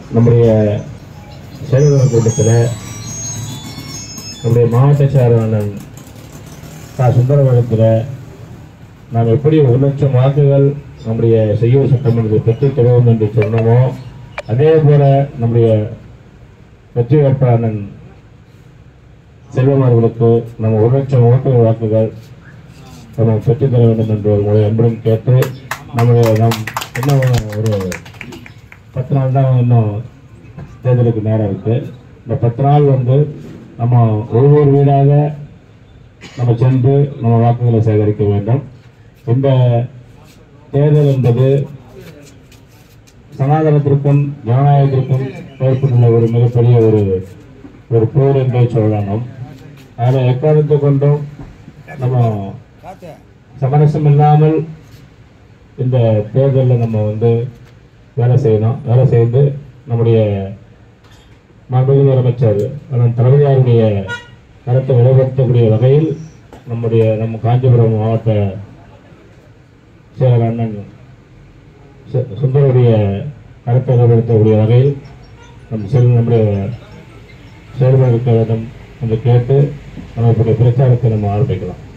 நம்முடைய செயல்கள் கூட்டத்தில் நம்முடைய மாவட்ட செயலாளர் சுந்தரவனத்தில் நாம் எப்படி 1 லட்சம் வாக்குகள் நம்முடைய செய்யூர் சட்டமன்றத்தை பெற்றுத் தருவோம் என்று சொன்னோமோ அதே போல நம்முடைய வெற்றி வேட்பாளர் செல்வம் அவர்களுக்கு நம்ம 1 லட்சம் வாக்குகள் நம்ம பெற்றுத்தர வேண்டும் என்று ஒரு முறை அன்புடன் கேட்டு நம் இன்னும் ஒரு 10 நாள் தான் இன்னும் தேர்தலுக்கு நேரம் இருக்கு. இந்த 10 நாள் நம்ம ஒவ்வொரு வீடாக நம்ம சென்று நம்ம வாக்குகளை சேகரிக்க வேண்டும். இந்த தேர்தல் என்பது சனாதனத்திற்கும் ஜனநாயகத்திற்கும் ஏற்பட்டுள்ள ஒரு மிகப்பெரிய ஒரு போர் என்றே சொல்லலாம். அதில் எக்காரணத்தை கொண்டும் நம்ம சமரசம் இல்லாமல் இந்த தேர்தலில் நம்ம வேலை செய்யணும். வேலை செய்து நம்முடைய மாண்புமிகு முதலமைச்சர் தளபதியாருடைய கருத்தை வெளிப்படுத்தக்கூடிய வகையில் நம்ம காஞ்சிபுரம் மாவட்ட செயலர் அண்ணன் சுந்தருடைய கருத்தை வெளிப்படுத்தக்கூடிய வகையில் நம்முடைய செயல்பட இருக்க வேண்டும் என்று கேட்டு நம்மளுடைய பிரச்சாரத்தை நம்ம ஆரம்பிக்கலாம்.